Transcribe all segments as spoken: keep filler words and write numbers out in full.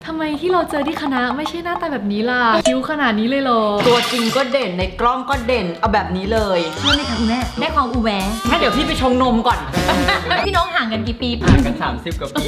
ทำไมที่เราเจอที่คณะไม่ใช่หน้าตาแบบนี้ล่ะคิ้วขนาดนี้เลยเหรอตัวจริงก็เด่นในกล้องก็เด่นเอาแบบนี้เลยเชื่อไหมคะคุณแม่ได้ความอูแวะถ้าเดี๋ยวพี่ไปชงนมก่อนพี่น้องห่างกันกี่ปีห่างกันสามสิบกว่าปี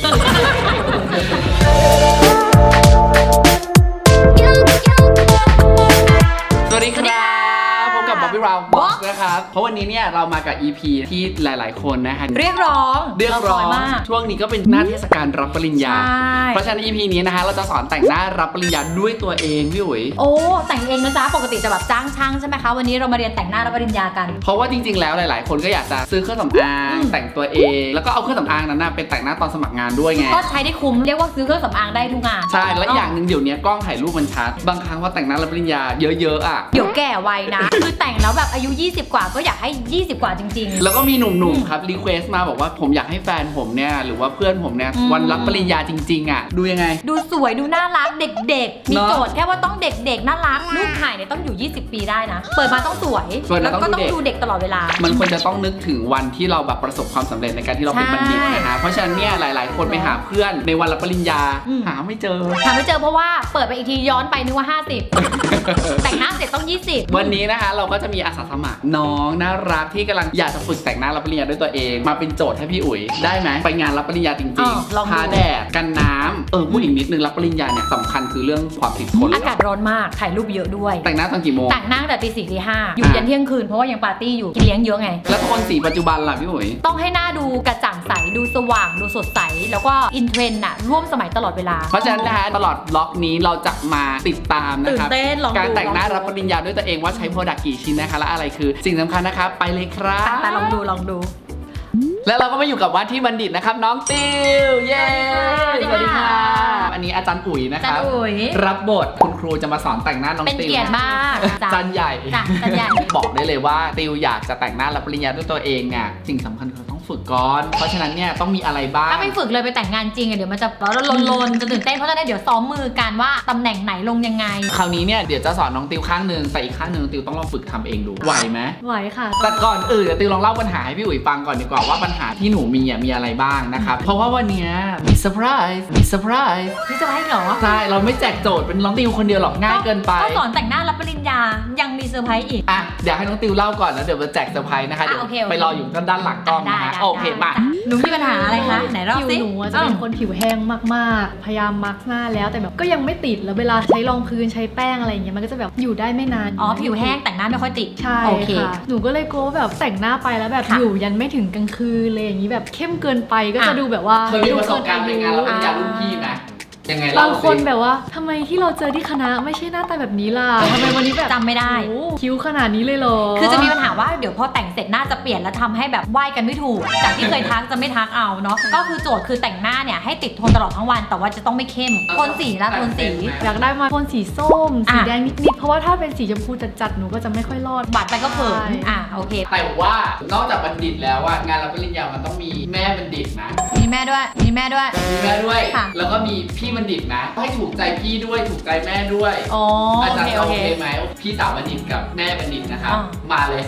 สวัสดีครับพบกับบ๊อบบี้ราวบ็อกนะครับเพราะวันนี้เนี่ยเรามากับ อี พี ที่หลายๆคนนะฮะเรียกร้องเรียกร้องช่วงนี้ก็เป็นหน้าเทศกาลรับปริญญาเพราะฉะนั้น อี พี นี้นะคะเราจะสอนแต่งหน้ารับปริญญาด้วยตัวเองพี่อุ๋ยโอ้แต่งเองนะจ๊ะปกติจะแบบจ้างช่างใช่ไหมคะวันนี้เรามาเรียนแต่งหน้ารับปริญญากันเพราะว่าจริงๆแล้วหลายๆคนก็อยากจะซื้อเครื่องสำอางแต่งตัวเองแล้วก็เอาเครื่องสำอางนั้นเป็นแต่งหน้าตอนสมัครงานด้วยไงก็ใช้ได้คุ้มเรียกว่าซื้อเครื่องสำอางได้ทุกงานใช่และอย่างหนึ่งเดี๋ยวนี้กล้องถ่ายรูปมันชัดบางครั้งว่าแต่งหน้ารับปริญญาเยอะๆอ่ะเดี๋ยวแก่ไวนะคือแต่งแล้วแบบอายุยี่สิบกว่าก็อยากให้ยี่สิบกว่าจริงๆแล้วก็มีหนุ่มๆครับรีเควสต์มาบอกว่าผมอยากให้แฟนผมเนี่ยหรือว่าเพื่อนผมเนี่ยวันรับปริญญาจริงๆอ่ะดูยังไงดูสวยดูน่ารักเด็กๆมีโจทย์แค่ว่าต้องเด็กๆน่ารักรูปถ่ายเนี่ยต้องอยู่ยี่สิบปีได้นะเปิดมาต้องสวยแล้วก็ต้องดูเด็กตลอดเวลามันควรจะต้องนึกถึงวันที่เราแบบประสบความสำเร็จในการที่เราเป็นบัณฑิตนะฮะเพราะฉะนั้นเนี่ยหลายๆคนไปหาเพื่อนในวันรับปริญญาหาไม่เจอหาไม่เจอเพราะว่าเปิดไปอีกทีย้อนไปนึกว่าห้าสิบแต่งหน้าเสร็จต้องยี่สิบวันนี้นะคะเราก็จะมีอาสาสมัครน้องน่ารักที่กำลังอยากจะฝึกแต่งหน้ารับปริญญาด้วยตัวเองมาเป็นโจทย์ให้พี่อุ๋ยได้ไหมไปงานรับปริญญาจริงๆทาแดดกันน้ำเออพูดอีกนิดนึงรับปริญญาเนี่ยสำคัญคือเรื่องความติดทนอากาศร้อนมากถ่ายรูปเยอะด้วยแต่งหน้าตอนกี่โมงแต่งหน้าแต่ตีสี่ตีห้าอยู่ยันเที่ยงคืนเพราะว่ายังปาร์ตี้อยู่กินเลี้ยงเยอะไงแล้วโทนสีปัจจุบันล่ะพี่อุ๋ยต้องให้หน้าดูกระจ่างใสดูสว่างดูสดใสแล้วก็อินเทรนด์อะร่วมสมัยตลอดเวลาเพราะฉะนั้นนะคะตลอดล็อกนี้เราจะมาติดตามนะครับการแต่งหน้ารับปริญญาด้วยตัวเองว่าใช้โปรดักต์กี่ชิ้นนะคะและอะไรคือสิ่งสำคัญนะคะไปเลยครับไปลองดูลองดูแล้วเราก็มาอยู่กับว่าที่บัณฑิตนะครับน้องติวเย้สวัสดีค่ะอันนี้อาจารย์อุ๋ยนะครับรับบทคุณครูจะมาสอนแต่งหน้าน้องติวเป็นเกียรติมากอาจารย์ใหญ่บอกได้เลยว่าติวอยากจะแต่งหน้ารับปริญญาด้วยตัวเองเนี่ยสิ่งสำคัญคือต้องฝึกก่อนเพราะฉะนั้นเนี่ยต้องมีอะไรบ้างถ้าไม่ฝึกเลยไปแต่งงานจริงเดี๋ยวมันจะลนๆจะตื่นเต้นเพราะฉะนั้นเดี๋ยวซ้อมมือกันว่าตำแหน่งไหนลงยังไงคราวนี้เนี่ยเดี๋ยวจะสอนน้องติวข้างหนึ่งแต่อีกข้างหนึ่งติวต้องลองฝึกทำเองดูไหวไหมไหวค่ะแต่ก่อนอื่นติวลองเล่าปัญหาให้พี่อุ๋ยฟังก่อนดีกว่าว่าปัญหาที่หนูมีมีอะไรบ้างนะครับเพราะว่าวันนี้มีเซอร์ไพรส์มีเซอร์ไพรส์มีเซอร์ไพรส์เหรอใช่เราไม่แจกโจทย์เป็นน้องติวคนเดียวหรอกง่ายเกินไปก็สอนแต่งหน้ารับปริญญายังมีเซอร์ไพรส์อีกอ่ะเดี๋ยวให้น้องติวเล่าก่อนแล้วเดี๋ยวจะแจกเซอร์ไพรส์นะคะเดี๋ยวไปรออยู่ด้านหลังกล้องนะโอเคมาหนูมีปัญหาอะไรคะไหนเล่าสิหนูจะเป็นคนผิวแห้งมากๆพยายามมาร์กหน้าแล้วแต่แบบก็ยังไม่ติดแล้วเวลาใช้รองพื้นใช้แป้งอะไรอย่างเงี้ยมันก็จะแบบอยู่ได้ไม่นานอ๋อผิวแห้งแต่งหน้าไม่ค่อยติดใช่ค่ะหนูก็เลยกลัวแบบแต่งหน้าไปแล้วแบบอยู่ยันไม่ถึงกลางคืนเลยอย่างนี้แบบเข้มเกินไปก็จะดูแบบว่าเคยมีประสบการณ์ในงานรับปริญญารุ่นพี่ไหมยังไงบางคนแบบว่าทำไมที่เราเจอที่คณะไม่ใช่หน้าตาแบบนี้ล่ะทำไมวันนี้แบบจำไม่ได้คิ้วขนาดนี้เลยเหรอคือจะมีปัญหาว่าเดี๋ยวพอแต่งเสร็จหน้าจะเปลี่ยนแล้วทำให้แบบไหว้กันไม่ถูกจากที่เคยทักจะไม่ทักเอาเนาะก็คือโจทย์คือแต่งหน้าเนี่ยให้ติดโทนตลอดทั้งวันแต่ว่าจะต้องไม่เข้มโทนสีละโทนสีอยากได้มาโทนสีส้มสีแดงนิดๆเพราะว่าถ้าเป็นสีชมพูจัดๆหนูก็จะไม่ค่อยรอดบัดไปก็เผินอ่ะโอเคแต่ว่านอกจากบัณฑิตแล้วว่างานรับปริญญามันต้องมีแม่บัณฑิตนะมีแม่ด้วยมีแม่ด้วยมีแม่ด้วยแล้วก็มีพี่บัณฑิตนะให้ถูกใจพี่ด้วยถูกใจแม่ด้วยอาจารย์โอเคไหมพี่สาวบัณฑิตกับแม่บัณฑิตนะครับมาเลย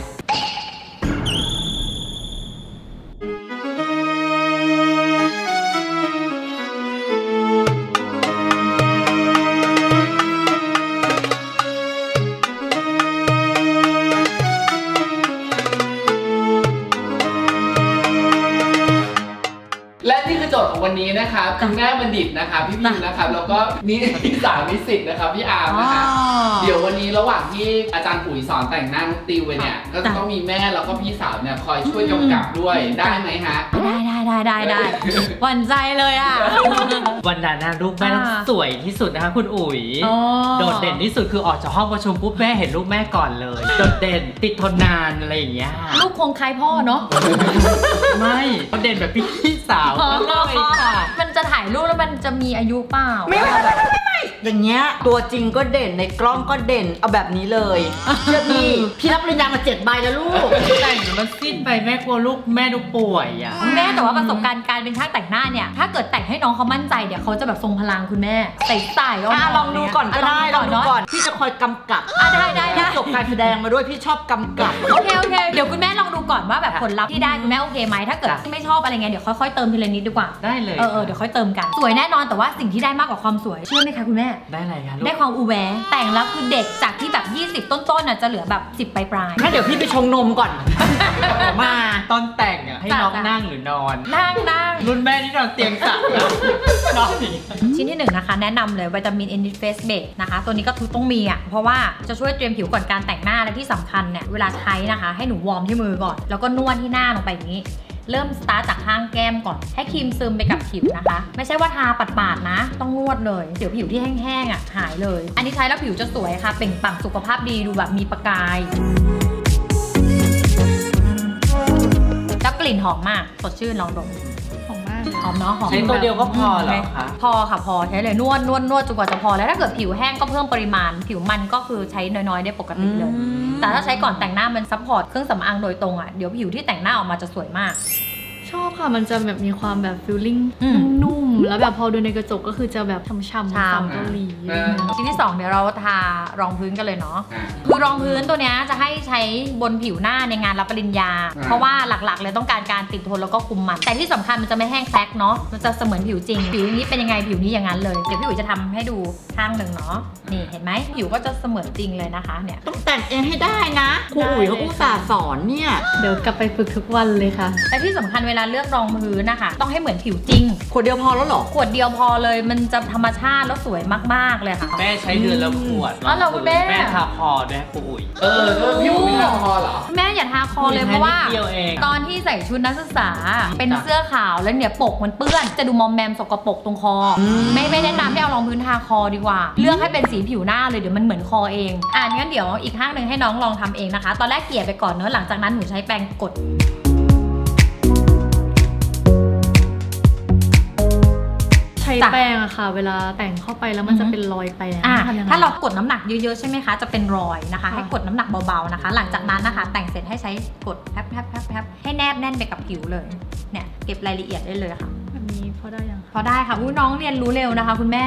วันนี้นะครับคุณแม่บัณฑิตนะครับพี่พิมนะครับแล้วก็นี่พี่สาวนิสิตนะครับพี่อาร์มนะครับเดี๋ยววันนี้ระหว่างที่อาจารย์ปุ๋ยสอนแต่งหน้าติวไปเนี่ยก็จะต้องมีแม่แล้วก็พี่สาวเนี่ยคอยช่วยกำกับด้วยได้ไหมฮะได้ได้ได้ได้ได้หวั่นใจเลยอ่ะวันนั้นนะลูกแม่สวยที่สุดนะคะคุณอุ๋ยโดดเด่นที่สุดคือออกจากห้องประชุมปุ๊บแม่เห็นลูกแม่ก่อนเลยโดดเด่นติดทนนานอะไรอย่างเงี้ยลูกคงคล้ายพ่อเนาะไม่เด่นแบบพี่สาวมันจะถ่ายรูปแล้วมันจะมีอายุเปล่าไม่ไม่ไม่ไม่อย่างเงี้ยตัวจริงก็เด่นในกล้องก็เด่นเอาแบบนี้เลยเชื่อพี่พี่รับปริญญามาเจ็ดใบแล้วลูกแต่งมันสิ้นไปแม่กลัวลูกแม่ดูป่วยอ่ะแม่แต่ว่าประสบการณ์การเป็นช่างแต่งหน้าเนี่ยถ้าเกิดแต่งให้น้องเขามั่นใจเดี๋ยวเขาจะแบบทรงพลังคุณแม่ใส่ใส่ลองดูก่อนก็ได้ลองดูก่อนพี่จะคอยกำกับได้ได้ได้จบการแสดงมาด้วยพี่ชอบกำกับโอเคโอเคเดี๋ยวคุณแม่ลองดูก่อนว่าแบบผลลัพธ์ที่ได้คุณแม่โอเคไหมถ้าเกิดไม่ชอบอะไรเงี้ยเดี๋ยวค่อยๆเติมทีละนิดดีกว่าได้เลยเออเดี๋ยวค่อยเติมกันสวยแน่นอนแต่ว่าสิ่งที่ได้มากกว่าความสวยเชื่อไหมคะคุณแม่ได้อะไรคะได้ความอูแวะแต่งแล้วคือเด็กจากที่แบบยี่สิบต้นๆน่ะจะเหลือแบบสิบปลายๆงั้นเดี๋ยวพี่ไปชงนมก่อนมาตอนแต่งอ่ะให้น้องนั่งหรือนอนนั่งนั่งรุ่นแม่ที่นอนเตียงสักนอนชิ้นที่หนึ่งนะคะแนะนำเลยวิตามิน Enrich Face Base นะคะตัวนี้ก็ทุกต้องมีอ่ะเพราะว่าจะช่วยเตรียมผิวก่อนการแต่งหน้าและที่สำคัญเนี่ยเวลาใช้นะคะให้หนูวอร์มที่มือก่อนแล้วก็นวดที่หน้าลงไปอย่างนี้เริ่มสตาร์ทจากข้างแก้มก่อนให้ครีมซึมไปกับผิวนะคะไม่ใช่ว่าทาปาดๆนะต้องนวดเลยเดี๋ยวผิวที่แห้งๆอ่ะหายเลยอันนี้ใช้แล้วผิวจะสวยค่ะเปล่งปลั่งสุขภาพดีดูแบบมีประกายแล้วกลิ่นหอมมากสดชื่นลองดมหอมมากหอมเนาะหอมใช้ตัวเดียวก็พอเหรอคะพอค่ะพอใช้เลยนวดนวดนวดจนกว่าจะพอแล้วถ้าเกิดผิวแห้งก็เพิ่มปริมาณผิวมันก็คือใช้น้อยๆได้ปกติเลยแต่ถ้าใช้ก่อนแต่งหน้ามันซัพพอร์ตเครื่องสำอางโดยตรงอ่ะเดี๋ยวผิวที่แต่งหน้าออกมาจะสวยมากชอบค่ะมันจะแบบมีความแบบฟีลลิ่งนุ่มแล้วแบบพอดูในกระจกก็คือจะแบบช่ำๆตามเกาหลีชิ้นที่สองเดี๋ยวเราทารองพื้นกันเลยเนาะคือรองพื้นตัวนี้จะให้ใช้บนผิวหน้าในงานรับปริญญาเพราะว่าหลักๆเลยต้องการการติดทนแล้วก็คุมมันแต่ที่สำคัญมันจะไม่แห้งแคลกเนาะมันจะเสมือนผิวจริงผิวนี้เป็นยังไงผิวนี้อย่างนั้นเลยเดี๋ยวพี่อุ๋ยจะทำให้ดูข้างหนึ่งเนาะนี่เห็นไหมผิวก็จะเสมือนจริงเลยนะคะเนี่ยต้องแต่งเองให้ได้นะครูอุ๋ยเขาอุตส่าห์สอนเนี่ยเดี๋ยวกลับไปฝึกทุกวันเลยค่ะแต่ที่สำคัญเวลาเลือกรองพื้นนะคะต้องให้เหมือนผิวจริงขวดเดียวพอแล้วหรอขวดเดียวพอเลยมันจะธรรมชาติแล้วสวยมากๆเลยค่ะแม่ใช้เดือนละขวดอ๋อเหรอคุณแม่แม่ทาคอด้วยครูอุ๋ยเออพี่อุ๋ยทาคอเหรอแม่อย่าทาคอเลยเพราะว่าตอนที่ใส่ชุดนักศึกษาเป็นเสื้อขาวแล้วเนี่ยปกมันเปื้อนจะดูมอมแมมสกปรกตรงคอไม่ไม่แนะนำให้เอารองพื้นทาคอดีกว่าเลือกให้เป็นสีผิวหน้าเลยเดี๋ยวมันเหมือนคอเองอ่ะงั้นเดี๋ยวอีกข้างหนึ่งให้น้องลองทำเองนะคะตอนแรกเกลี่ยไปก่อนเนอะหลังจากนั้นหนูใช้แปรงกดใช้แป้งอะค่ะเวลาแต่งเข้าไปแล้วมันจะเป็นรอยแป้งถ้าเรากดน้ำหนักเยอะๆใช่ไหมคะจะเป็นรอยนะคะให้กดน้ำหนักเบาๆนะคะหลังจากนั้นนะคะแต่งเสร็จให้ใช้กดแทบๆๆๆให้แนบแน่นไปกับผิวเลยเนี่ยเก็บรายละเอียดได้เลยค่ะแบบนี้พอได้ยังพอได้ค่ะอุ้ยน้องเรียนรู้เร็วนะคะคุณแม่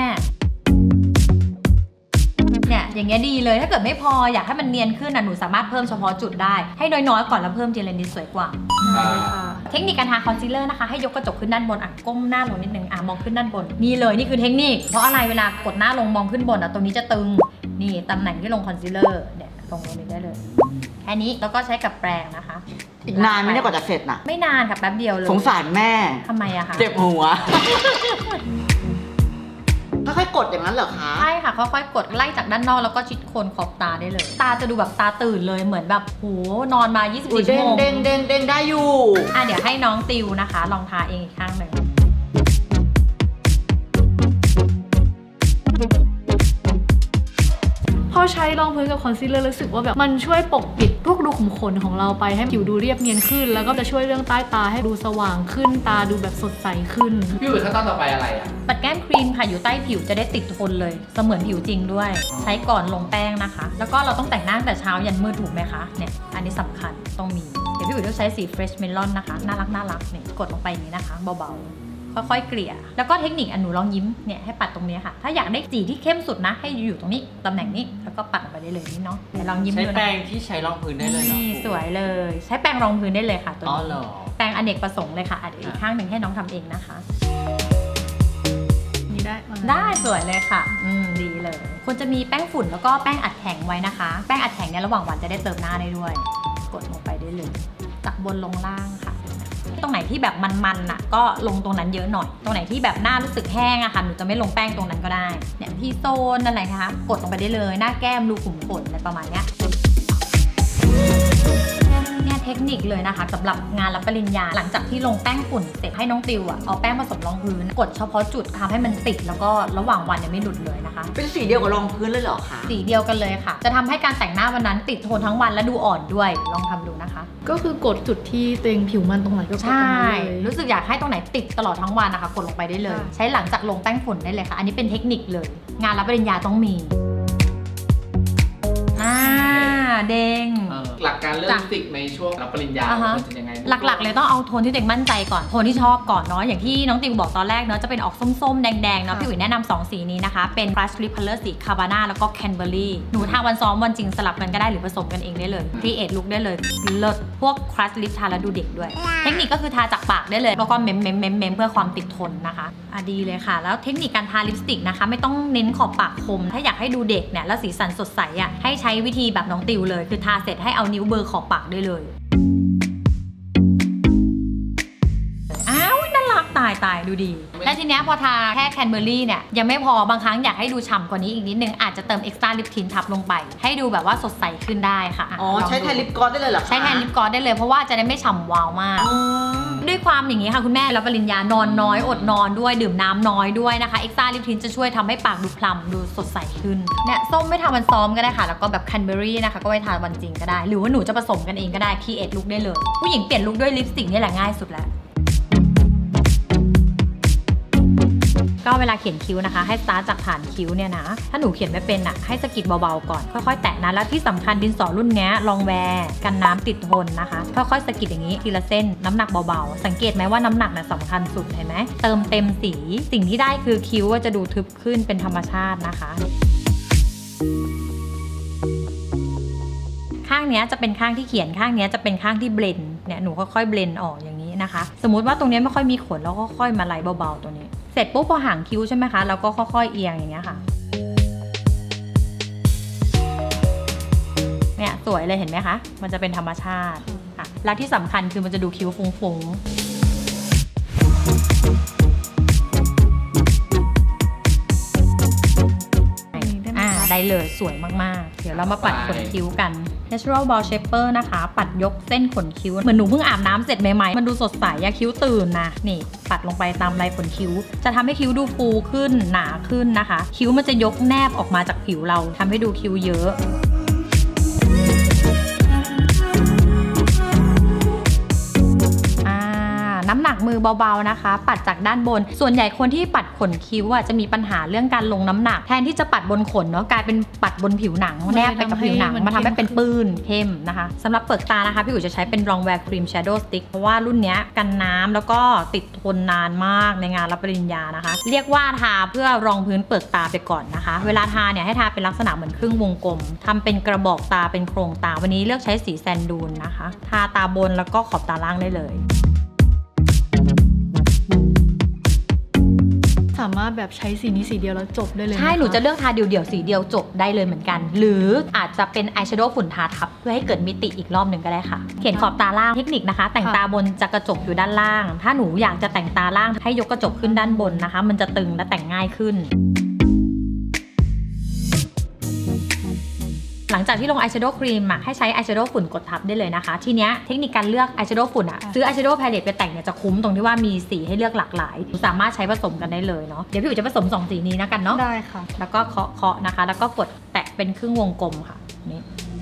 เนี่ยอย่างเงี้ยดีเลยถ้าเกิดไม่พออยากให้มันเนียนขึ้นนะหนูสามารถเพิ่มเฉพาะจุดได้ให้น้อยๆก่อนแล้วเพิ่มทีละนิดสวยกว่าเทคนิคการทาคอนซีลเลอร์นะคะให้ยกกระจกขึ้นด้านบนอ่ะก้มหน้าลงนิดนึงอ่ะมองขึ้นด้านบนนี่เลยนี่คือเทคนิคเพราะอะไรเวลากดหน้าลงมองขึ้นบนอ่ะตรงนี้จะตึงนี่ตำแหน่งที่ลงคอนซีลเลอร์เนี่ยลงตรงนี้ได้เลยแค่นี้แล้วก็ใช้กับแปรงนะคะอีกนานไม่ได้กว่าจะเสร็จนะไม่นานค่ะแป๊บเดียวเลยสงสารแม่ทำไมอะคะเจ็บหัวค่อยๆกดอย่างนั้นเหรอคะใช่ค่ะค่อยๆกดไล่จากด้านนอกแล้วก็ชิดโคนขอบตาได้เลยตาจะดูแบบตาตื่นเลยเหมือนแบบโหนอนมายี่สิบสี่ชั่วโมงเด้งเด้งเด้งได้อยู่อ่ะเดี๋ยวให้น้องติวนะคะลองทาเองอีกข้างหนึ่งพอใช้รองพื้นกับคอนซีลเลอร์รู้สึกว่าแบบมันช่วยปกปิดพวกรูขุมขนของเราไปให้ผิวดูเรียบเนียนขึ้นแล้วก็จะช่วยเรื่องใต้ตาให้ดูสว่างขึ้นตาดูแบบสดใสขึ้นพี่อุ๋ยขั้นตอนต่อไปอะไรอ่ะปัดแก้มครีมค่ะอยู่ใต้ผิวจะได้ติดทนเลยเสมือนผิวจริงด้วยใช้ก่อนลงแป้งนะคะแล้วก็เราต้องแต่งหน้าแต่เช้ายันมืดถูกไหมคะเนี่ยอันนี้สำคัญต้องมีเดี๋ยวพี่อุ๋ยต้องใช้สี Fresh Melon นะคะน่ารักน่ารักเนี่ยกดลงไปอย่างนี้นะคะเบาๆค่อยๆเกลี่ยแล้วก็เทคนิคอันหนูลองยิ้มเนี่ยให้ปัดตรงนี้ค่ะถ้าอยากได้สีที่เข้มสุดนะให้อยู่ตรงนี้ตำแหน่งนี้แล้วก็ปัดออกไปได้เลยนี่เนาะเดี๋ยวลองยิ้มดูนะใช้แปรงที่ใช้รองพื้นได้เลยนี่สวยเลยใช้แปรงรองพื้นได้เลยค่ะตัวนี้อ๋อแปรงอเนกประสงค์เลยค่ะเดี๋ยวอีกข้างหนึ่งให้น้องทำเองนะคะนี่ได้ได้สวยเลยค่ะอืมดีเลยควรจะมีแป้งฝุ่นแล้วก็แป้งอัดแข็งไว้นะคะแป้งอัดแข็งเนี่ยระหว่างวันจะได้เติมหน้าได้ด้วยกดลงไปได้เลยจากบนลงล่างค่ะตรงไหนที่แบบมันๆน่ะก็ลงตรงนั้นเยอะหน่อยตรงไหนที่แบบหน้ารู้สึกแห้งอะค่ะหนูจะไม่ลงแป้งตรงนั้นก็ได้เนี่ยที่โซนนั่นแหละนะคะกดลงไปได้เลยหน้าแก้มรูขุมขนอะไรประมาณเนี้ยเนี่ยเทคนิคเลยนะคะสำหรับงานรับปริญญาหลังจากที่ลงแป้งฝุ่นเสร็จให้น้องติวอ่ะเอาแป้งผสมรองพื้นกดเฉพาะจุดทำให้มันติดแล้วก็ระหว่างวันเนี่ยไม่หลุดเลยนะคะเป็นสีเดียวกับรองพื้นเลยเหรอคะสีเดียวกันเลยค่ะจะทำให้การแต่งหน้าวันนั้นติดทนทั้งวันและดูอ่อนด้วยลองทำดูนะคะก็คือกดจุดที่ตัวเองผิวมันตรงไหนก็กดตรงนั้นเลยรู้สึกอยากให้ตรงไหนติดตลอดทั้งวันนะคะกดลงไปได้เลยใช้หลังจากลงแป้งฝุ่นได้เลยค่ะอันนี้เป็นเทคนิคเลยงานรับปริญญาต้องมีอ่าเด้งหลักการเลือกลิปสติกในช่วงรับปริญญามันจะยังไงหลักๆเลยต้องเอาโทนที่ตัวเองมั่นใจก่อนโทนที่ชอบก่อนเนาะอย่างที่น้องติวบอกตอนแรกเนาะจะเป็นออกส้มๆแดงๆเนาะพี่อุ๋ยแนะนำสองสีนี้นะคะเป็น Crush Lip Color สี Cabana แล้วก็ Canberry หนูทาวันซ้อมวันจริงสลับกันก็ได้หรือผสมกันเองได้เลยครีเอทลุคได้เลยเลิศพวก Crush Lip ทาแล้วดูเด็กด้วยเทคนิคก็คือทาจากปากได้เลยแล้วก็เม้มเม้มเม้มเม้มเพื่อความติดทนนะคะอ่ะดีเลยค่ะแล้วเทคนิคการทาลิปสติกนะคะไม่ต้องเน้นขอบปากคมถ้าอยากให้ดูเด็กเนี่ยแล้วสีสันสดใสอ่ะให้ใช้วิธีแบบน้องติวเลยคือทาเสร็จให้เอานิ้วเบอร์ขอบปากได้เลยอ้าวน่ารักตายตายดูดีและทีเนี้ยพอทาแค่แคนเบอร์รี่เนี่ยยังไม่พอบางครั้งอยากให้ดูฉ่ำกว่านี้อีกนิดนึงอาจจะเติมเอ็กซ์ตร้าลิปทินทับลงไปให้ดูแบบว่าสดใสขึ้นได้ค่ะอ๋อใช้แทนลิปกลอสได้เลยเหรอคะใช้แทนลิปกลอสได้เลยเพราะว่าจะได้ไม่ฉ่ำวาวมากด้วยความอย่างนี้ค่ะคุณแม่รับปริญญานอนน้อยอดนอนด้วยดื่มน้ำน้อยด้วยนะคะเอ็กซ์ตร้าลิปทินจะช่วยทำให้ปากดูพลัมดูสดใสขึ้นเนี่ยส้มไม่ทาวันซ้อมก็ได้ค่ะแล้วก็แบบแคนเบอร์รี่นะคะก็ไว้ทาวันจริงก็ได้หรือว่าหนูจะผสมกันเองก็ได้ครีเอทลุคได้เลยผู้หญิงเปลี่ยนลุคด้วยลิปสติกนี่แหละง่ายสุดแล้วก็เวลาเขียนคิ้วนะคะให้สตาร์ทจากฐานคิ้วเนี่ยนะถ้าหนูเขียนไม่เป็นอ่ะให้สะกิดเบาๆก่อนค่อยๆแตะนะแล้วที่สำคัญดินสอรุ่นนี้ลองแวร์กันน้ำติดทนนะคะค่อยๆสะกิดอย่างนี้ทีละเส้นน้ำหนักเบาๆสังเกตไหมว่าน้ำหนักน่ะสำคัญสุดเห็นไหมเติมเต็มสีสิ่งที่ได้คือคิ้วจะดูทึบขึ้นเป็นธรรมชาตินะคะข้างนี้จะเป็นข้างที่เขียนข้างนี้จะเป็นข้างที่เบลนเนี่ยหนูค่อยๆเบลนออกอย่างนี้นะคะสมมุติว่าตรงนี้ไม่ค่อยมีขนแล้วก็ค่อยมาไล่เบาๆตัวนี้เสร็จปุ๊บพอหางคิ้วใช่ไหมคะแล้วก็ค่อยๆเอียงอย่างเงี้ยค่ะเนี่ยสวยเลยเห็นไหมคะมันจะเป็นธรรมชาติค่ะแล้วที่สำคัญคือมันจะดูคิ้วฟุ้งๆได้เลยสวยมากๆเดี๋ยวเรามาปัดขนคิ้วกัน Natural Ball Shaper นะคะปัดยกเส้นขนคิ้วเหมือนหนูเพิ่งอาบน้ำเสร็จใหม่ๆมันดูสดใสอะคิ้วตื่นนะนี่ปัดลงไปตามลายขนคิ้วจะทำให้คิ้วดูฟูขึ้นหนาขึ้นนะคะคิ้วมันจะยกแนบออกมาจากผิวเราทำให้ดูคิ้วเยอะน้ำหนักมือเบาๆนะคะปัดจากด้านบนส่วนใหญ่คนที่ปัดขนคิ้วอ่ะจะมีปัญหาเรื่องการลงน้ำหนักแทนที่จะปัดบนขนเนาะกลายเป็นปัดบนผิวหนังแนบไปกับผิวหนังมาทำให้เป็นปื้นเข้มนะคะสำหรับเปลือกตานะคะพี่อุ๋ยจะใช้เป็น Longwear Cream Shadow Stick เพราะว่ารุ่นนี้กันน้ำแล้วก็ติดทนนานมากในงานรับปริญญานะคะเรียกว่าทาเพื่อรองพื้นเปลือกตาไปก่อนนะคะเวลาทาเนี่ยให้ทาเป็นลักษณะเหมือนครึ่งวงกลมทำเป็นกระบอกตาเป็นโครงตาวันนี้เลือกใช้สีแซนดูนนะคะทาตาบนแล้วก็ขอบตาล่างได้เลยสามารถแบบใช้สีนี้สีเดียวแล้วจบได้เลยใช่หนูจะเลือกทาเดี่ยวๆสีเดียวจบได้เลยเหมือนกันหรืออาจจะเป็นอายแชโดว์ฝุ่นทาทับเพื่อให้เกิดมิติอีกรอบหนึ่งก็ได้ค่ะเขียนขอบตาล่างเทคนิคนะคะแต่งตาบนจะกระจกอยู่ด้านล่างถ้าหนูอยากจะแต่งตาล่างให้ยกกระจกขึ้นด้านบนนะคะมันจะตึงและแต่งง่ายขึ้นหลังจากที่ลงอายแชโดว์ครีมอ่ะให้ใช้อายแชโดว์ฝุ่นกดทับได้เลยนะคะทีเนี้ยเทคนิคการเลือกอายแชโดว์ฝุ่นอ่ะซื้ออายแชโดว์พาเลตไปแต่งเนี่ยจะคุ้มตรงที่ว่ามีสีให้เลือกหลากหลายสามารถใช้ผสมกันได้เลยเนาะเดี๋ยวพี่อุ๋ยจะผสมสองสีนี้นะกันเนาะได้ค่ะแล้วก็เคาะเคาะนะคะแล้วก็กดแตะเป็นครึ่งวงกลมค่ะนี่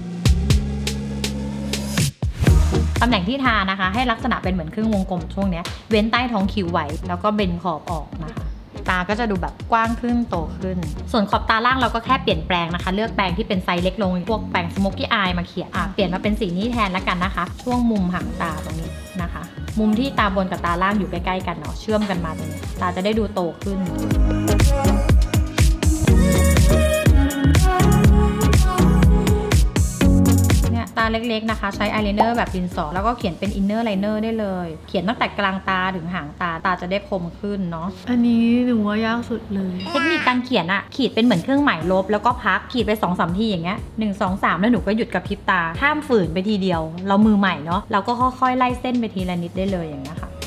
ตำแหน่งที่ทานะคะให้ลักษณะเป็นเหมือนครึ่งวงกลมช่วงนี้เว้นใต้ท้องคิ้วไว้แล้วก็เบนขอบออกนะคะตาก็จะดูแบบกว้างขึ้นโตขึ้นส่วนขอบตาล่างเราก็แค่เปลี่ยนแปลงนะคะเลือกแปรงที่เป็นไซส์เล็กลงพวกแปรงสโมกกี้อายมาเขียนอ่ะเปลี่ยนมาเป็นสีนี้แทนแล้วกันนะคะช่วงมุมหางตาตรงนี้นะคะมุมที่ตาบนกับตาล่างอยู่ใกล้ๆกันเนาะเชื่อมกันมาตรงนี้ตาจะได้ดูโตขึ้นตาเล็กๆนะคะใช้อายไลเนอร์แบบดินสอแล้วก็เขียนเป็นอินเนอร์ไลเนอร์ได้เลยเขียนตั้งแต่กลางตาถึงหางตาตาจะได้คมขึ้นเนาะอันนี้หนูว่ายากสุดเลยเทคนิคการเขียนอะขีดเป็นเหมือนเครื่องหมายลบแล้วก็พักขีดไป สองสาม ทีอย่างเงี้ยหนึ่ง สอง สามแล้วหนูก็หยุดกับพริบตาห้ามฝืนไปทีเดียวเรามือใหม่เนาะเราก็ค่อยๆไล่เส้นไปทีละนิดได้เลยอย่างเงี้ยค่ะ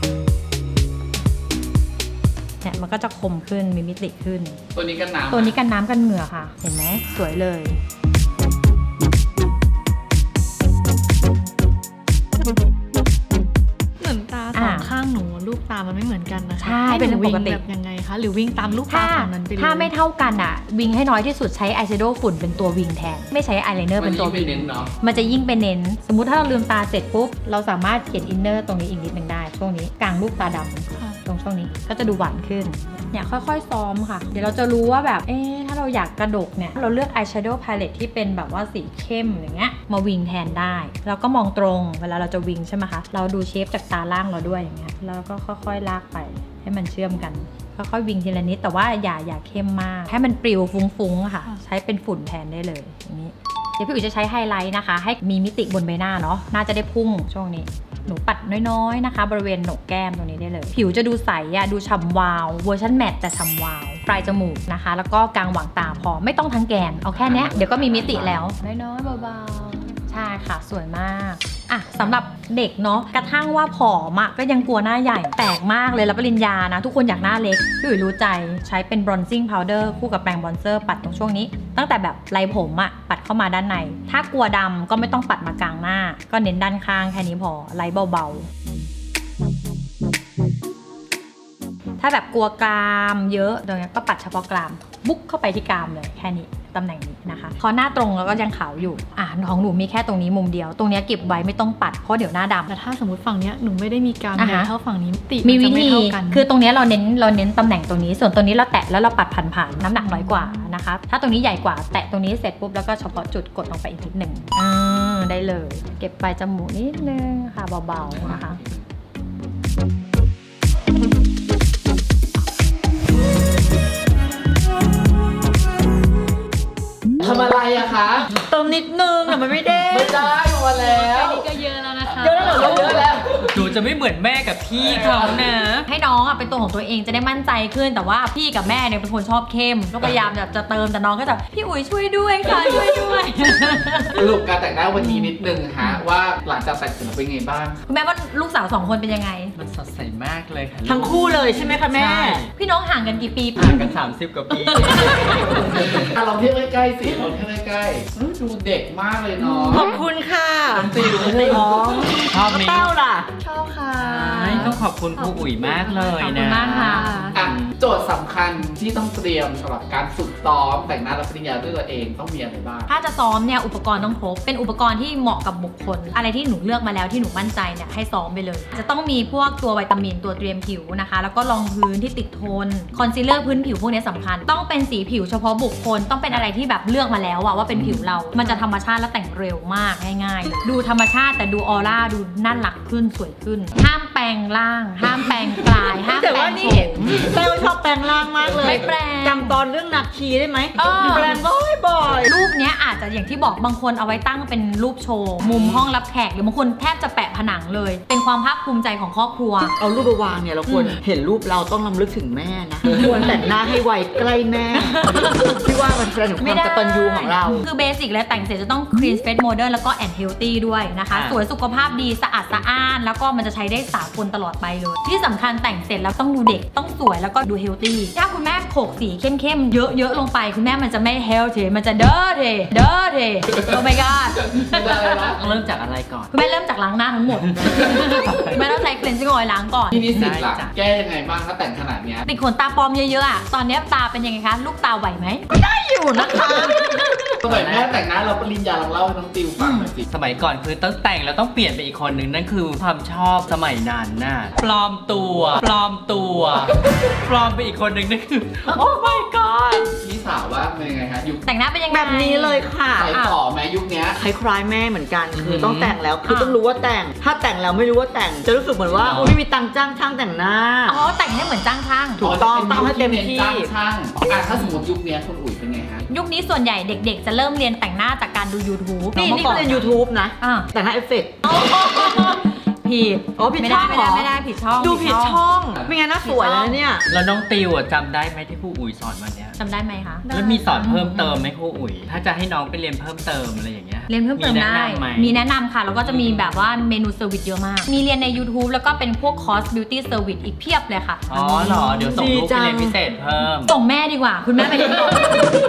เนี่ยมันก็จะคมขึ้นมีมิติขึ้นตัวนี้กันน้ำตัวนี้กันน้ำกันเหงื่อค่ะเห็นไหมสวยเลยเหมือนตาสองข้างหนูลูกตามันไม่เหมือนกันนะคะใช่ให้เป็นหนูปวิ่งกติแบบยังไงคะหรือวิ่งตามลูกตาถ้าของนั้นไปเลยถ้าไม่เท่ากันอ่ะวิงให้น้อยที่สุดใช้อายแชโดว์ฝุ่นเป็นตัววิงแทนไม่ใช้อายไลเนอร์เป็นตัวมัวินยิ่งงไปเน้นเนาะมันจะยิ่งไปเน้นสมมุติถ้าเราลืมตาเสร็จปุ๊บเราสามารถเขียนอินเนอร์ตรงนี้อีกนิดหนึ่งได้ช่วงนี้กลางลูกตาดำค่ะตรงช่วงนี้ก็จะดูหวานขึ้นเนี่ยค่อยๆซ้อมค่ะเดี๋ยวเราจะรู้ว่าแบบเอ๊ะถ้าเราอยากกระดกเนี่ยเราเลือกอายแชโดว์พาเลตที่เป็นแบบว่าสีเข้มอย่างเงี้ยมาวิงแทนได้แล้วก็มองตรงเวลาเราจะวิงใช่ไหมคะเราดูเชฟจากตาล่างเราด้วยอย่างเงี้ยแล้วก็ค่อยๆลากไปให้มันเชื่อมกันค่อยๆวิงทีละนิดแต่ว่าอย่าอย่าเข้มมากให้มันปลิวฟุ้งๆค่ะใช้เป็นฝุ่นแทนได้เลยอย่างนี้เดี๋ยวพี่อุ๋ยจะใช้ไฮไลท์นะคะให้มีมิติบนใบหน้าเนาะน่าจะได้พุ่งช่วงนี้หนูปัดน้อยๆนะคะบริเวณโหนกแก้มตรงนี้ได้เลยผิวจะดูใสอะดูฉ่ำวาวเวอร์ชันแมตต์แต่ฉ่ำวาวปลายจมูกนะคะแล้วก็กลางหว่างตาพอไม่ต้องทั้งแกนเอาแค่เนี้ยเดี๋ยวก็มีมิติแล้วน้อยๆเบาๆใช่ค่ะสวยมากอ่ะสำหรับเด็กเนาะกระทั่งว่าผอมอะก็ยังกลัวหน้าใหญ่แตกมากเลยแล้วปริญญานะทุกคนอยากหน้าเล็กพี่อุ๋ยรู้ใจใช้เป็น bronzing powder คู่กับแปรงบอนเซอร์ปัดตรงช่วงนี้ตั้งแต่แบบไรผมอะปัดเข้ามาด้านในถ้ากลัวดำก็ไม่ต้องปัดมากลางหน้าก็เน้นด้านข้างแค่นี้พอไล่เบาๆถ้าแบบกลัวกรามเยอะตรงนี้ก็ปัดเฉพาะกรามบุ๊กเข้าไปที่กรามเลยแค่นี้ตำแหน่งนี้นะคะพอหน้าตรงแล้วก็ยังขาวอยู่อ่ะของหนูมีแค่ตรงนี้มุมเดียวตรงนี้เก็บไว้ไม่ต้องปัดเพราะเดี๋ยวหน้าดำแต่ถ้าสมมติฝั่งเนี้ยหนูไม่ได้มีการอ่าแบฮะเท่าฝั่งนี้ติมีนวิจะไธีเท่ากันคือตรงนี้เราเน้นเราเน้นตำแหน่งตรงนี้ส่วนตรงนี้เราแตะแล้วเราปัดผ่านๆน้ำหนักน้อยกว่านะคะถ้าตรงนี้ใหญ่กว่าแตะตรงนี้เสร็จปุ๊บแล้วก็เฉพาะจุดกดลงไปอีกนิดหนึ่งอ่าได้เลยเก็บปลายจมูกนิดนึงค่ะเบาๆนะคะทำอะไรอะคะเติมนิดนึงแต่มันไม่ได้ไม่ได้พอแล้วแค่นี้ก็เยอะแล้วนะคะเยอะแล้วเหรอเยอะแล้วหนูจะไม่เหมือนแม่กับพี่เขานะให้น้องอ่ะเป็นตัวของตัวเองจะได้มั่นใจขึ้นแต่ว่าพี่กับแม่เนี่ยเป็นคนชอบเข้มก็พยายามแบบจะเติมแต่น้องก็จะพี่อุ๋ยช่วยด้วยค่ะช่วยด้วยสรุปการแต่งหน้าวันนี้นิดนึงฮะว่าหลังจากแต่งเสร็จแล้วเป็นไงบ้างคุณแม่ว่าลูกสาวสองคนเป็นยังไงมันสดใสมากเลยค่ะทั้งคู่เลยใช่ไหมคะแม่ใช่พี่น้องห่างกันกี่ปีห่างกันสามสิบกว่าปีอ่ะลองเทียบใกล้ๆสิลองเทียบใกล้ๆอื้อดูเด็กมากเลยเนาะขอบคุณค่ะน้องติวอ๋อชอบไหมเต้าล่ะชอบค่ะใช่ต้องขอบคุณครูอุ๋ยมากเลยขอบคุนะณมากค่ะอ่ะโจทย์สำคัญที่ต้องเตรียมสำหรับการฝึกซ้อมแต่งหน้ารับปริญญาด้วยตัวเองต้องมีอะไรบ้างถ้าจะซ้อมเนี่ยอุปกรณ์ต้องครบเป็นอุปกรณ์ที่เหมาะกับบุคคล อะไรที่หนูเลือกมาแล้วที่หนูมั่นใจเนี่ยให้ซ้อมไปเลย จะต้องมีพวกตัววิตามินตัวเตรียมผิวนะคะแล้วก็รองพื้นที่ติดทนคอนซีลเลอร์พื้นผิวพวกนี้สำคัญต้องเป็นสีผิวเฉพาะบุคคลต้องเป็นอะไรที่แบบเลือกมาแล้วอะว่าเป็นผิวเรา มันจะธรรมชาติและแต่งเร็วมากง่ายๆเลยดูธรรมชาติแต่ดูออร่าดูน่ารักขึ้นสวยขึ้น ห้ามแปรงร่าง ห้ามแปรงกลายห้ามแต่แปรว่างโฉนี่มเต้าชอบแปลงร่างมากเลยไม่แปลงจำตอนเรื่องนาคีได้ไหมเออแปลงบ่อยบ่อยรูปเนี้ยอาจจะอย่างที่บอกบางคนเอาไว้ตั้งเป็นรูปโชว์ มุมห้องรับแขกหรือบางคนแทบจะแปะผนังเลย เป็นความภาคภูมิใจของครอบครัวเอารูปไปวางเนี่ยเราควรอืมเห็นรูปเราต้องรำลึกถึงแม่นะ ควรแต่งหน้าให้ไวใกล้แม่ พี่ว่ามันแสดงถึงความกตัญญูของเราคือเบสิกเลยแต่งเสร็จจะต้อง clean face modern แล้วก็ and healthy ด้วยนะคะอ่าสวยสุขภาพดีสะอาดสะอ้าน แล้วก็มันจะใช้ได้สากลตลอดไปเลย ที่สำคัญแต่งเสร็จแล้วต้องดูเด็กต้องสวยแล้วก็ดู healthy ถ้าคุณแม่โขกสีเข้มๆ เยอะๆ ลงไป คุณแม่มันจะไม่ healthy มันจะ dirty dirty oh my god ได้แล้วต้องเริ่มจากอะไรก่อนคุณแม่เริ่มจากล้างหน้าทั้งหมด คุณแม่ต้องใช้ cleansing oil ล้างก่อนที่นี่สิบหลักได้จ้ะแก้ยังไงบ้างถ้าแต่งขนาดเนี้ยติดขนตาปลอมเยอะๆอ่ะ ตอนนี้ตาเป็นยังไงคะ ลูกตาไหวไหมอยู่นะคะสมัยแม่แต่งหน้าเราปริญญาลองเล่าให้น้องติวฟังหน่อยสิสมัยก่อนคือต้องแต่งแล้วต้องเปลี่ยนไปอีกคนหนึ่งนั่นคือความชอบสมัยนั้นน่ะปลอมตัวปลอมตัวปลอมไปอีกคนหนึ่งนั่นคือโอ้ my god พี่สาวว่าเป็นยังไงฮะยุคแต่งหน้าเป็นยังไงแบบนี้เลยค่ะใส่ต่อแม้ยุคเนี้ยคล้ายๆแม่เหมือนกัน คือมต้องแต่งแล้ว คือต้องรู้ว่าแต่ง ถ้าแต่งแล้วไม่รู้ว่าแต่ง จะรู้สึกเหมือนว่าอ๋อโอ้ไม่มีตังค์จ้างช่างแต่งหน้าอ๋อแต่งให้เหมือนจ้างช่างถูกต้องต้องให้เต็มที่จ้างช่างอ่ะถ้าสมมติยุคเนี้ยคุณอุ๋ยเป็นไงฮะยุคนี้ส่วนใหญ่เด็กๆ จะเริ่มเรียนแต่งหน้าจากการดู YouTube นี่นี่ก็เรียนเ YouTube นะอ่ะแต่งหน้าเอฟเฟกต์ผิดอ๋อผิดไม่ช่ได้องไม่เหรอได้ไม่ได้ผิดช่องดูผิดช่อง ไม่งั้นน่าสวยแล้วนะเนี่ยแล้วน้องติวอะจำได้ไหมที่ครูอุ๋ยสอนวันเนี้ยจำได้ไหมคะแล้วมีสอนเพิ่มเติมไหมครูอุ๋ยถ้าจะให้น้องไปเรียนเพิ่มเติมอะไรอย่างเงี้ยเรียนเพิ่มเติมได้แนะนำไหมมีแนะนำค่ะ แล้วก็จะมีแบบว่าเมนูเซอร์วิสเยอะมาก มีเรียนใน YouTube แล้วก็เป็นพวกคอร์สบิวตี้เซอร์วิสอีกเพียบเลยค่ะอ๋อเหรอเดี๋ยวส่งลูกดีจัไปงเรียนพิเศษเพิ่มส่งแม่ดีกว่า คุณแม่ไปเรียนก่อนคุณแม่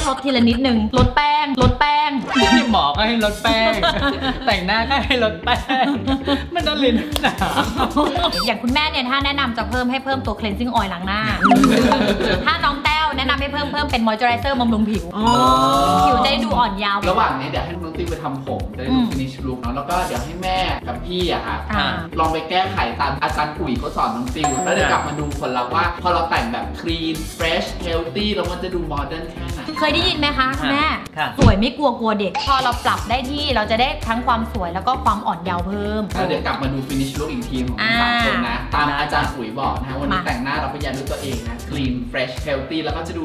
ลดทีละนิดนึงลดแป้งลดแป้งที่หมอก็ให้ลดแป้ง แต่งหน้าก็ให้ลดแป้ง มันต้องลิ้นหนาอย่างคุณแม่เนี่ยถ้าแนะนำจะเพิ่มให้เพิ่มตัว cleansing oil ล้างหน้า ถ้าน้องแต้วแนะนำให้เพิ่มเพิ่มเป็น moisturizer บำรุงผิวผิวจะได้ดูอ่อนเยาว์ระหว่างนี้เดี๋ยวให้น้องติวไปทำผมจะได้ดู finish look เนาะแล้วก็เดี๋ยวให้แม่กับพี่อะค่ะอ่าลองไปแก้ไขตามอาจารย์ปุ๋ยเขาสอนน้องติวแล้วเดี๋ยวกลับมาดูผลลัพธ์ว่าพอเราแต่งแบบ clean fresh healthy แล้วมันจะดู modern แค่ไหนเคยได้ยินไหมคะคุณแม่ค่ะสวยไม่กลัวกลัวเด็ก พอเราปรับได้ที่เราจะได้ทั้งความสวยแล้วก็ความอ่อนเยาว์เพิ่มแล้วเดี๋ยวกลับมาดู finish look อีกทีของทั้งสามคนนะ ตามอาจารย์ปุ๋ยบอกนะฮะวันนี้มาแต่งหน้าเราพยายามด้วยตัวเองนะ clean fresh healthy แล้วก็จะดู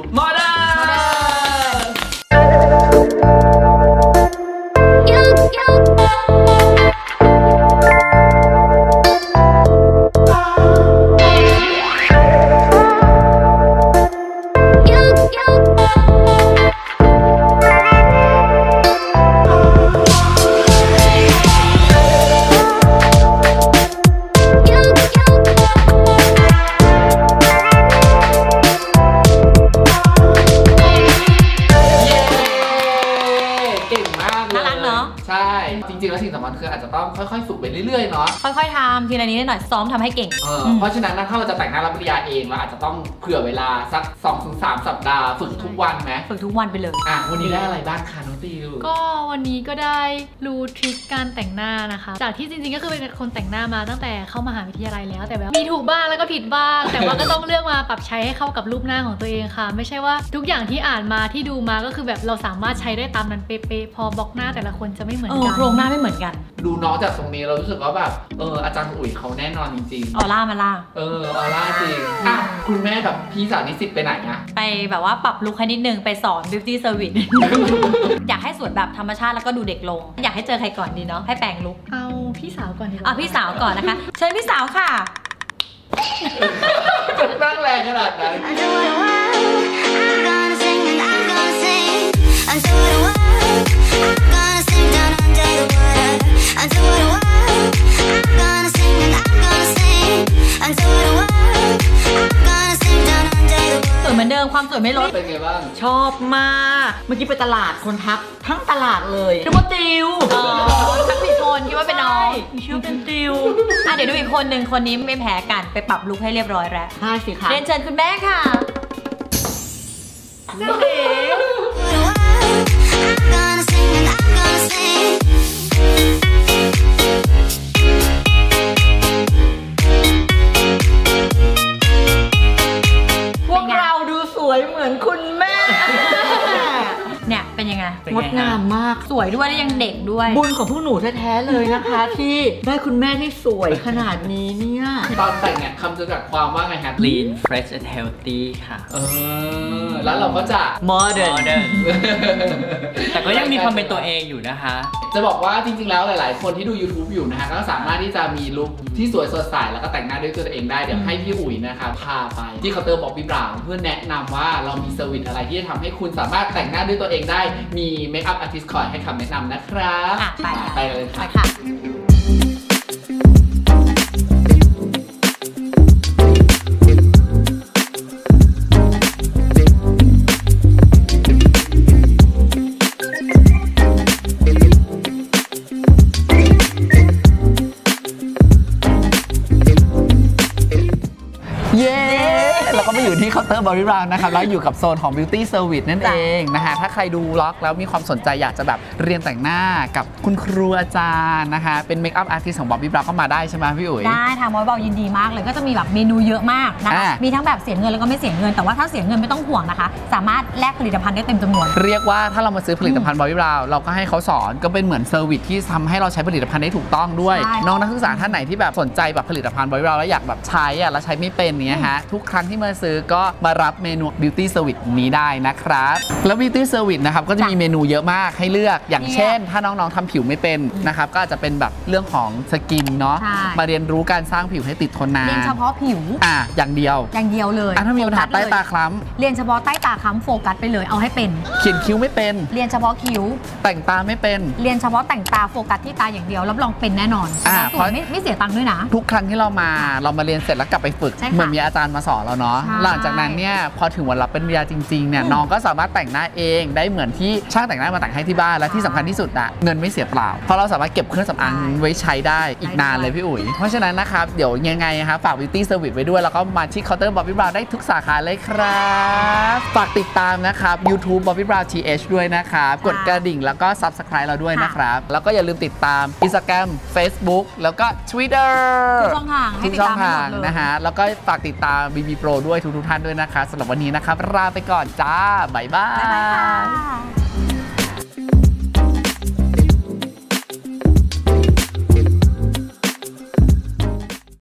modern ใช่จริงๆแล้วสิ่งสำคัญคืออาจจะต้องค่อยๆฝึกไปเรื่อยๆเนาะค่อยๆทำทีละนิดหน่อยซ้อมทำให้เก่งเออเพราะฉะนั้นถ้าเราจะแต่งหน้ารับปริญญาเองเราอาจจะต้องเผื่อเวลาสัก สองถึงสาม สัปดาห์ฝึกทุกวันไหมฝึกทุกวันไปเลยอ่ะวันนี้ได้อะไรบ้างคะน้องติวก็วันนี้ก็ได้รู้ทริคการแต่งหน้านะคะ จากที่จริงๆก็คือเป็นคนแต่งหน้ามาตั้งแต่เข้ามหาวิทยาลัยแล้วแต่แบบมีถูกบ้างแล้วก็ผิดบ้าง แต่ว่าก็ต้องเลือกมาปรับใช้ให้เข้ากับรูปหน้าของตัวเองค่ะ ไม่ใช่ว่าทุกอย่างที่อ่านมาที่ดูมาก็คือแบบเราสามารถใช้ได้ตามนั้นเป๊ะๆพอบล็อกหน้าแต่ละคนจะไม่เหมือนเอกัอน โครงหน้าไม่เหมือนกันดูน้องจากตรงนี้เรารู้สึกว่าแบบเอออาจารย์อุ๋ยเขาแน่นอนจริงออร่ามาล่าๆเออออร่าจริงอ่ะคุณแม่กับพี่สาวนิสิตไปไหนอะไปแบบว่าปรับลุคให้นิดนึงไปสอน beauty service อยากให้สวยแบบธรรมชาติแล้วก็ดูเด็กลง อยากให้เจอใครก่อนดีเนาะให้แปลงลุคเอาพี่สาวก่อนดีกว่าเอาพี่สาวก่อนนะคะ เชิญพี่สาวค่ะจะนั่งแรงขนาดนั้น I do what I want, I'm gonna sing and I'm gonna sing. I do what I want, I'm gonna sing down under the water. I do what I want, I'm gonna sing and I'm gonna sing. I do what I want, I'm gonna sing down under the สวย water. เหมือนเดิมความสวยไม่ลดเป็นไงบ้างชอบมากเมื่อกี้ไปตลาดคนทักทั้งตลาดเลยนึกว่าติวอ๋อทักผิดคนคิดว่าเป็นน้องชื่อเป็นติวอ่ะเดี๋ยวดูอีกคนหนึ่งคนนี้ไม่แพ้กันไปปรับลุคให้เรียบร้อยแล้วใช่สิคะเรียนเชิญคุณแม่ค่ะเจ้าเอ๋ What I want, I'm gonna sing and I'm gonna sing. พวกเราดูสวยเหมือนคุณแม่เนี่ยเป็นยังไงงดงามมากสวยด้วยและยังเด็กด้วยบุญของพวกหนูแท้ๆเลยนะคะ ที่ได้คุณแม่ที่สวยขนาดนี้เนี่ยตอนแต่งเนี่ยคำจำกัดความว่าไงฮะ clean fresh and healthy ค่ะเออแล้วเราก็จะ modern แต่ก็ยังมีความเป็นตัวเองอยู่นะคะจะบอกว่าจริงๆ แล้วหลายๆ คนที่ดู YouTube อยู่นะฮะก็สามารถที่จะมีลุคที่สวยสดใสแล้วก็แต่งหน้าด้วยตัวเองได้ เดี๋ยวให้พี่อุ๋ยนะคะพาไปที่เคาน์เตอร์บอกพี่บราวน์เพื่อแนะนำว่าเรามีเซอร์วิสอะไรที่จะทำให้คุณสามารถแต่งหน้าด้วยตัวเองได้ มีเมคอัพอาร์ติสต์คอยให้คำแนะนำนะครับอ่ะไปไปเลยไปค่ะค่ะเย้เราก็มาอยู่ที่เคาน์เตอร์บริบราวน์นะครับแล้วอยู่กับโซนของ Beauty Service นั่นเองนะฮะถ้าใครดูล็อกแล้วมีความสนใจอยากจะแบบเรียนแต่งหน้ากับคุณครูอาจารย์นะคะเป็นเมคอัพอาร์ติสต์ของบอบบี้บราวน์ก็มาได้ใช่ไหมพี่อุ๋ยได้ทางมอยเบายินดีมากเลยก็จะมีแบบเมนูเยอะมากนะคะอ่ามีมีทั้งแบบเสียเงินแล้วก็ไม่เสียเงินแต่ว่าถ้าเสียเงินไม่ต้องห่วงนะคะ สามารถแลกผลิตภัณฑ์ได้เต็มจำนวนเรียกว่าถ้าเรามาซื้อผลิตภัณฑ์บอบบี้บราวน์เราก็ให้เขาสอนก็เป็นเหมือนเซอร์วิสที่ทำให้เราใช้ผลิตภัณฑ์ได้ถูกต้องด้วยใช่น้องนักศึกษาท่านไหนที่แบบสนใจแบบผลิตภัณฑ์บอบบี้บราวน์แล้วอยากแบบใช้อะแล้วใช้ไม่เป็นเนี้ยฮะทุกครั้งที่มาซื้อก็มารับเมนู Beauty Service นี้ได้นะครับแล้ว Beauty Service นะครับก็จะมีเมนูเยอะมากให้เลือกอย่างเช่น ถ้าน้องๆทำผิวไม่เป็นนะครับก็อาจจะเป็นแบบเรื่องของสกินเนาะใช่มาเรียนรู้การสร้างผิวให้ติดทนนานเรียนเฉพาะผิวอ่ะอย่างเดียวอย่างเดียวเลยอ่ะถ้ามีปัญหาใต้ตาคล้เรียนเฉพาะใต้ตาค้ำโฟกัสไปเลยเอาให้เป็นำเขียนคิ้วไม่เป็นเรียนเฉพาะคิ้วแต่งตาไม่เป็นเรียนเฉพาะแต่งตาโฟกัสที่ตาอย่างเดียวรับรองเป็นแน่นอนอ่าสวยไม่ไม่เสียตังค์ด้วยนะทุกครั้งที่เรามาเรามาเรียนเสร็จแล้วกลับไปฝึกใช่ค่ะเหมือนมีอาจารย์มาสอนเราเนาะใช่หลังจากนั้นเนี่ยเนี่ยพอถึงวันรับปริญญาจริงๆเนี่ยน้องก็สามารถแต่งหน้าเองได้เหมือนที่ช่างแต่งหน้ามาแต่งให้ที่บ้านและที่สำคัญที่สุดอะเงินไม่เสียเปล่าเพราะเราสามารถเก็บเครื่องสำอางไว้ใช้ได้อีกนานเลยพี่อุ๋ยเพราะฉะนั้นนะครับเดี๋ยวยังไงครับฝาก Beauty Service ไว้ด้วยแล้วก็มาที่เคาน์เตอร์ Bobbi Brown ได้ทุกสาขาเลยครับฝากติดตามนะครับ YouTube Bobbi Brown ที เอช ด้วยนะครับกดกระดิ่งแล้วก็ Subscribe เราด้วยนะครับแล้วก็อย่าลืมติดตาม Instagram Facebook แล้วก็ Twitter ทุกช่องทางให้ทุกติดช่อตาง มทางให้หมดเลยนะฮะแล้วก็ฝากติดตาม บี บี Pro ด้วยทุกๆท่านด้วยนะคะสำหรับวันนี้นะครับลาไปก่อนจ้าบ๊ายบายบ๊ายบายค่ะ